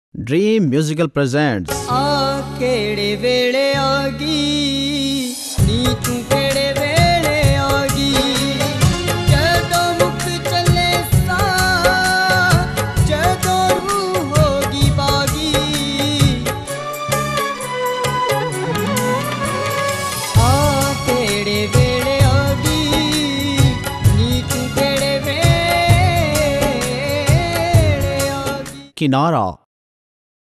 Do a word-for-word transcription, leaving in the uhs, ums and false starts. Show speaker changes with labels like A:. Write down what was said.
A: Dream musical presents
B: आ केड़े वेले आगी नी तू केड़े वेले आगी जदों मुख चले सा जदों रूह होगी बागी आ केड़े वेले आगी नी तू केड़े वेले आगी।
A: किनारा